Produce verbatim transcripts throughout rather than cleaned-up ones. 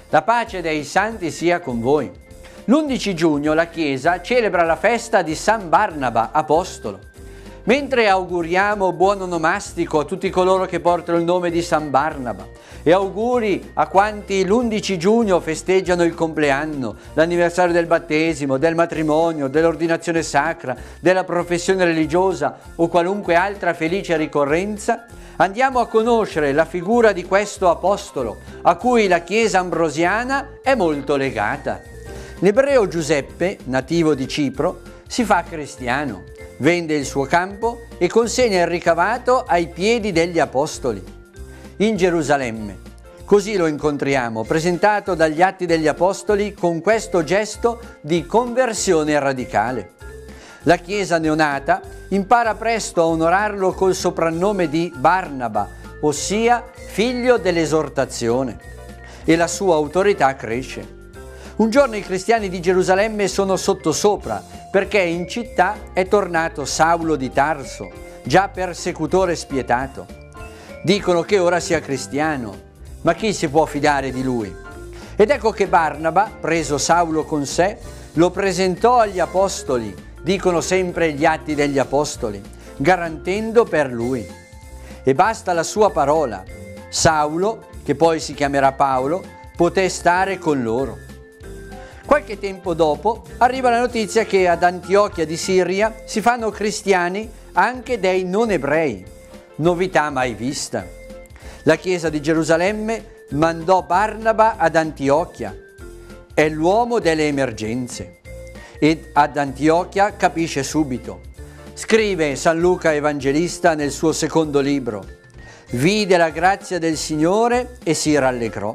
La pace dei santi sia con voi. L'undici giugno la Chiesa celebra la festa di San Barnaba, apostolo. Mentre auguriamo buon onomastico a tutti coloro che portano il nome di San Barnaba e auguri a quanti l'undici giugno festeggiano il compleanno, l'anniversario del battesimo, del matrimonio, dell'ordinazione sacra, della professione religiosa o qualunque altra felice ricorrenza, andiamo a conoscere la figura di questo apostolo a cui la Chiesa ambrosiana è molto legata. L'ebreo Giuseppe, nativo di Cipro, si fa cristiano, vende il suo campo e consegna il ricavato ai piedi degli apostoli. In Gerusalemme, così lo incontriamo, presentato dagli Atti degli Apostoli con questo gesto di conversione radicale. La Chiesa neonata impara presto a onorarlo col soprannome di Barnaba, ossia figlio dell'esortazione, e la sua autorità cresce. Un giorno i cristiani di Gerusalemme sono sottosopra perché in città è tornato Saulo di Tarso, già persecutore spietato. Dicono che ora sia cristiano, ma chi si può fidare di lui? Ed ecco che Barnaba, preso Saulo con sé, lo presentò agli apostoli, dicono sempre gli Atti degli Apostoli, garantendo per lui. E basta la sua parola. Saulo, che poi si chiamerà Paolo, poté stare con loro. Qualche tempo dopo arriva la notizia che ad Antiochia di Siria si fanno cristiani anche dei non ebrei, novità mai vista. La Chiesa di Gerusalemme mandò Barnaba ad Antiochia, è l'uomo delle emergenze, e ad Antiochia capisce subito. Scrive San Luca Evangelista nel suo secondo libro: vide la grazia del Signore e si rallegrò.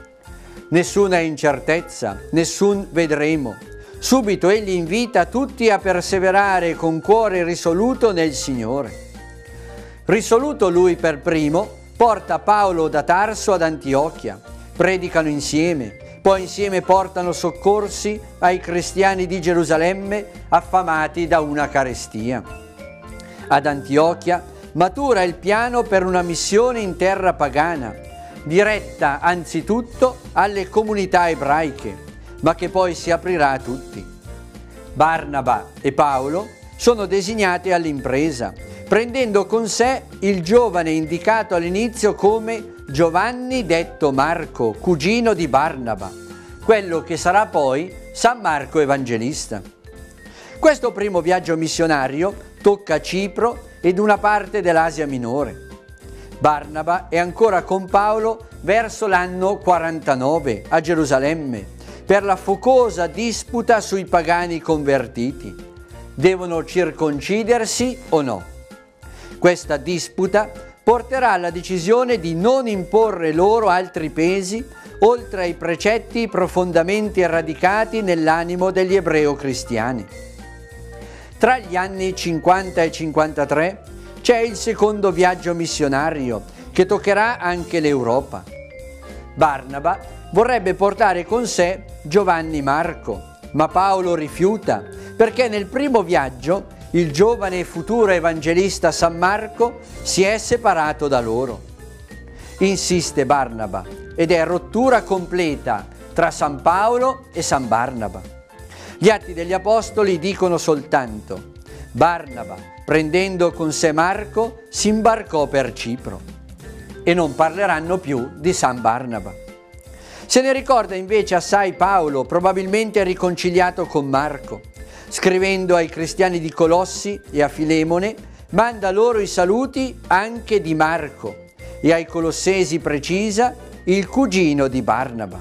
Nessuna incertezza, nessun vedremo. Subito egli invita tutti a perseverare con cuore risoluto nel Signore. Risoluto lui per primo, porta Paolo da Tarso ad Antiochia, predicano insieme, poi insieme portano soccorsi ai cristiani di Gerusalemme affamati da una carestia. Ad Antiochia matura il piano per una missione in terra pagana, diretta anzitutto alle comunità ebraiche, ma che poi si aprirà a tutti. Barnaba e Paolo sono designati all'impresa, prendendo con sé il giovane indicato all'inizio come Giovanni detto Marco, cugino di Barnaba, quello che sarà poi San Marco Evangelista. Questo primo viaggio missionario tocca Cipro ed una parte dell'Asia Minore. Barnaba è ancora con Paolo verso l'anno quarantanove a Gerusalemme per la focosa disputa sui pagani convertiti. Devono circoncidersi o no? Questa disputa porterà alla decisione di non imporre loro altri pesi oltre ai precetti profondamente radicati nell'animo degli ebreo-cristiani. Tra gli anni cinquanta e cinquantatré c'è il secondo viaggio missionario che toccherà anche l'Europa. Barnaba vorrebbe portare con sé Giovanni Marco, ma Paolo rifiuta perché nel primo viaggio il giovane e futuro evangelista San Marco si è separato da loro. Insiste Barnaba ed è rottura completa tra San Paolo e San Barnaba. Gli Atti degli Apostoli dicono soltanto: Barnaba, prendendo con sé Marco, si imbarcò per Cipro, e non parleranno più di San Barnaba. Se ne ricorda invece assai Paolo, probabilmente riconciliato con Marco. Scrivendo ai cristiani di Colossi e a Filemone, manda loro i saluti anche di Marco, e ai Colossesi precisa il cugino di Barnaba.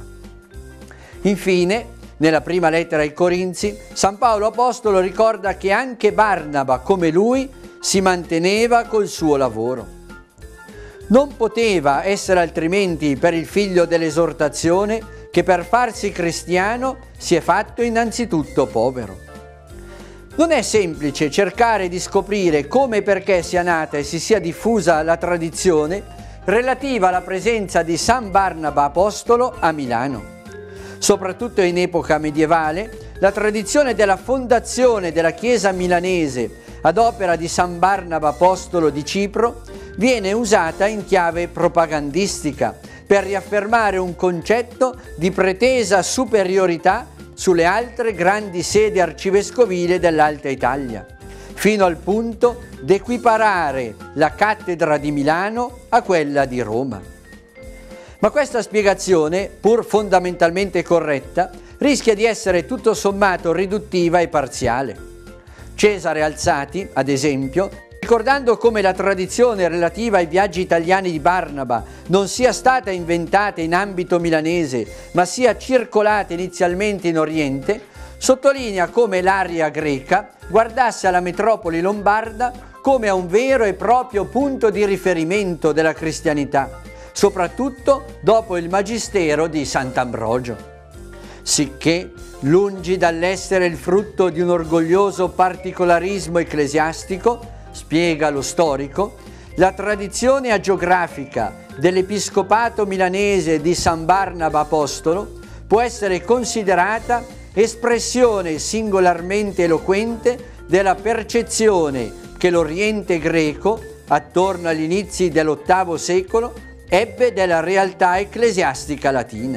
Infine, nella prima lettera ai Corinzi, San Paolo Apostolo ricorda che anche Barnaba, come lui, si manteneva col suo lavoro. Non poteva essere altrimenti per il figlio dell'esortazione che per farsi cristiano si è fatto innanzitutto povero. Non è semplice cercare di scoprire come e perché sia nata e si sia diffusa la tradizione relativa alla presenza di San Barnaba Apostolo a Milano. Soprattutto in epoca medievale, la tradizione della fondazione della Chiesa milanese ad opera di San Barnaba Apostolo di Cipro viene usata in chiave propagandistica per riaffermare un concetto di pretesa superiorità sulle altre grandi sedi arcivescovili dell'Alta Italia, fino al punto di equiparare la cattedra di Milano a quella di Roma. Ma questa spiegazione, pur fondamentalmente corretta, rischia di essere tutto sommato riduttiva e parziale. Cesare Alzati, ad esempio, ricordando come la tradizione relativa ai viaggi italiani di Barnaba non sia stata inventata in ambito milanese, ma sia circolata inizialmente in Oriente, sottolinea come l'aria greca guardasse alla metropoli lombarda come a un vero e proprio punto di riferimento della cristianità, soprattutto dopo il magistero di Sant'Ambrogio. Sicché, lungi dall'essere il frutto di un orgoglioso particolarismo ecclesiastico, spiega lo storico, la tradizione agiografica dell'episcopato milanese di San Barnaba Apostolo può essere considerata espressione singolarmente eloquente della percezione che l'Oriente greco, attorno agli inizi dell'ottavo secolo, ebbe della realtà ecclesiastica latina.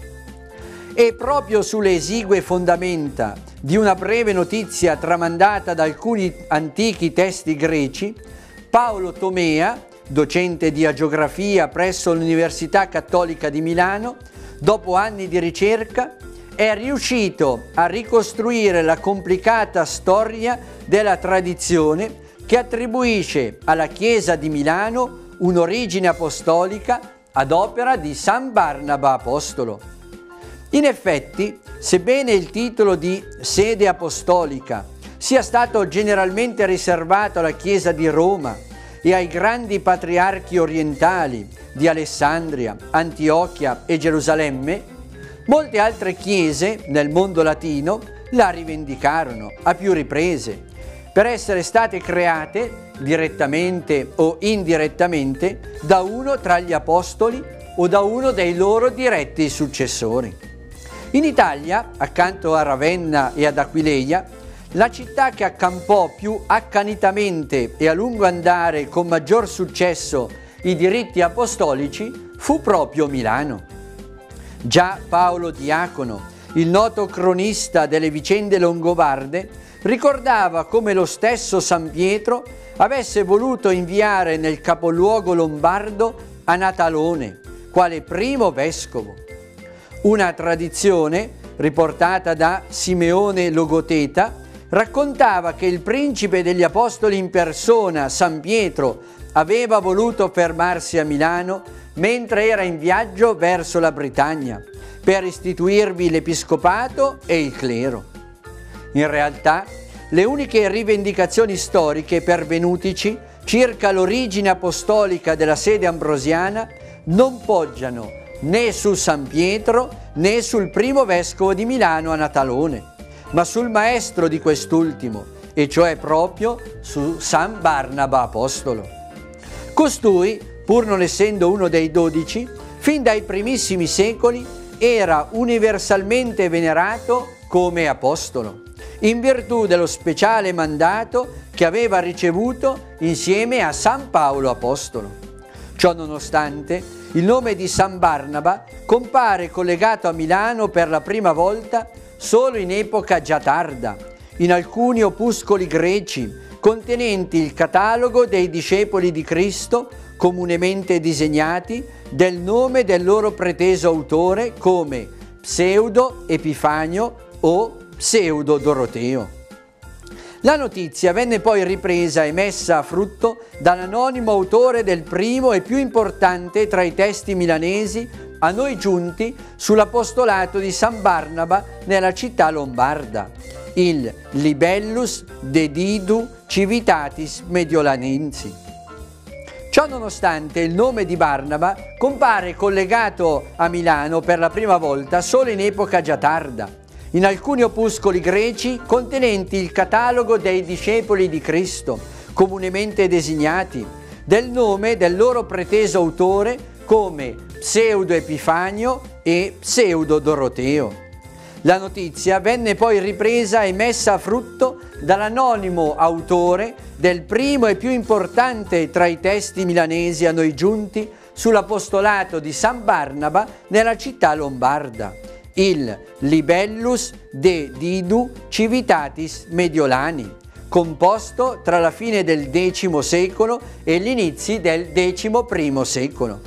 E proprio sulle esigue fondamenta di una breve notizia tramandata da alcuni antichi testi greci, Paolo Tomea, docente di agiografia presso l'Università Cattolica di Milano, dopo anni di ricerca, è riuscito a ricostruire la complicata storia della tradizione che attribuisce alla Chiesa di Milano un'origine apostolica ad opera di San Barnaba Apostolo. In effetti, sebbene il titolo di sede apostolica sia stato generalmente riservato alla Chiesa di Roma e ai grandi patriarchi orientali di Alessandria, Antiochia e Gerusalemme, molte altre chiese nel mondo latino la rivendicarono a più riprese, per essere state create, direttamente o indirettamente, da uno tra gli apostoli o da uno dei loro diretti successori. In Italia, accanto a Ravenna e ad Aquileia, la città che accampò più accanitamente e a lungo andare con maggior successo i diritti apostolici fu proprio Milano. Già Paolo Diacono, il noto cronista delle vicende longobarde, ricordava come lo stesso San Pietro avesse voluto inviare nel capoluogo lombardo Anatalone, quale primo vescovo. Una tradizione, riportata da Simeone Logoteta, raccontava che il principe degli apostoli in persona, San Pietro, aveva voluto fermarsi a Milano mentre era in viaggio verso la Britannia, per istituirvi l'episcopato e il clero. In realtà, le uniche rivendicazioni storiche pervenutici circa l'origine apostolica della sede ambrosiana non poggiano né su San Pietro né sul primo vescovo di Milano Anatalone, ma sul maestro di quest'ultimo, e cioè proprio su San Barnaba Apostolo. Costui, pur non essendo uno dei dodici, fin dai primissimi secoli era universalmente venerato come apostolo, in virtù dello speciale mandato che aveva ricevuto insieme a San Paolo Apostolo. Ciò nonostante, il nome di San Barnaba compare collegato a Milano per la prima volta solo in epoca già tarda, in alcuni opuscoli greci contenenti il catalogo dei discepoli di Cristo comunemente disegnati del nome del loro preteso autore come Pseudo Epifanio o Pseudo Doroteo. La notizia venne poi ripresa e messa a frutto dall'anonimo autore del primo e più importante tra i testi milanesi a noi giunti sull'apostolato di San Barnaba nella città lombarda, il Libellus Dedidu Civitatis Mediolanensi. Ciò nonostante, il nome di Barnaba compare collegato a Milano per la prima volta solo in epoca già tarda, in alcuni opuscoli greci contenenti il catalogo dei discepoli di Cristo, comunemente designati, del nome del loro preteso autore come Pseudo Epifanio e Pseudo Doroteo. La notizia venne poi ripresa e messa a frutto dall'anonimo autore del primo e più importante tra i testi milanesi a noi giunti sull'apostolato di San Barnaba nella città lombarda, il Libellus de Didu Civitatis Mediolani, composto tra la fine del decimo secolo e gli inizi del decimo primo secolo.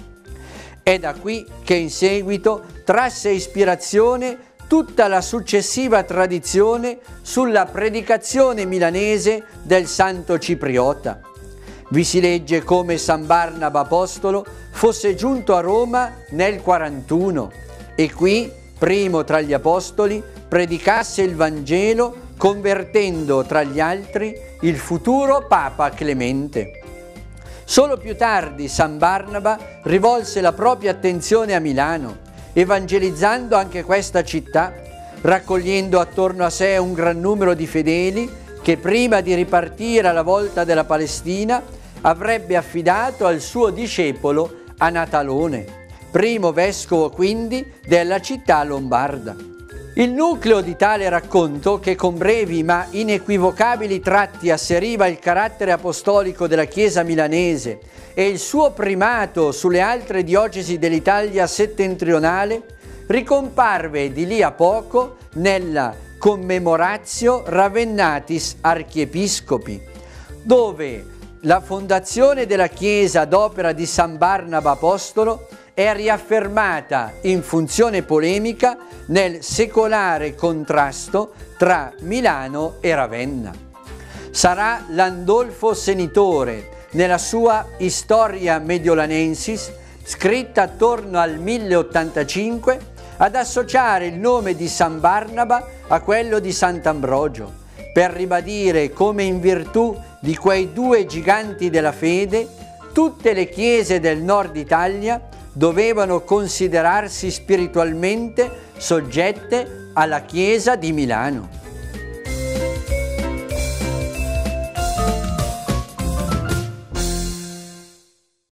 È da qui che in seguito trasse ispirazione tutta la successiva tradizione sulla predicazione milanese del Santo Cipriota. Vi si legge come San Barnaba Apostolo fosse giunto a Roma nel quarantuno e qui, primo tra gli Apostoli, predicasse il Vangelo convertendo tra gli altri il futuro Papa Clemente. Solo più tardi San Barnaba rivolse la propria attenzione a Milano, evangelizzando anche questa città, raccogliendo attorno a sé un gran numero di fedeli che prima di ripartire alla volta della Palestina avrebbe affidato al suo discepolo Anatalone, primo vescovo quindi della città lombarda. Il nucleo di tale racconto, che con brevi ma inequivocabili tratti asseriva il carattere apostolico della Chiesa milanese e il suo primato sulle altre diocesi dell'Italia settentrionale, ricomparve di lì a poco nella Commemoratio Ravennatis Archiepiscopi, dove la fondazione della Chiesa ad opera di San Barnaba Apostolo è riaffermata in funzione polemica nel secolare contrasto tra Milano e Ravenna. Sarà Landolfo Senitore, nella sua Historia Mediolanensis, scritta attorno al mille ottantacinque, ad associare il nome di San Barnaba a quello di Sant'Ambrogio, per ribadire come in virtù di quei due giganti della fede tutte le chiese del nord Italia dovevano considerarsi spiritualmente soggette alla Chiesa di Milano.